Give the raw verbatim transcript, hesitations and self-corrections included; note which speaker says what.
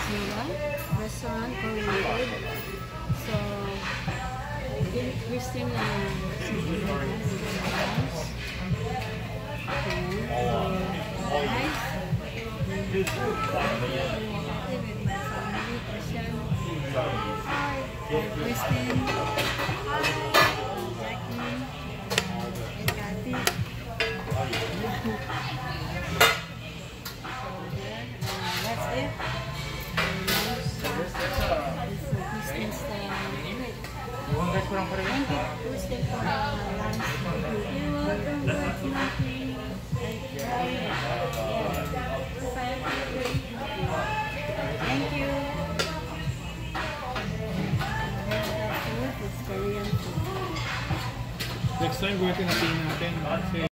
Speaker 1: Nila restaurant oriented. So, Christine na Okay, so guys, Hi, Christine. Hi, Jackie. And Kathy. That's it. Thank you, Kristen, for the lunch. You're welcome, but nothing. Thank you.
Speaker 2: Next time, buhatin natin natin.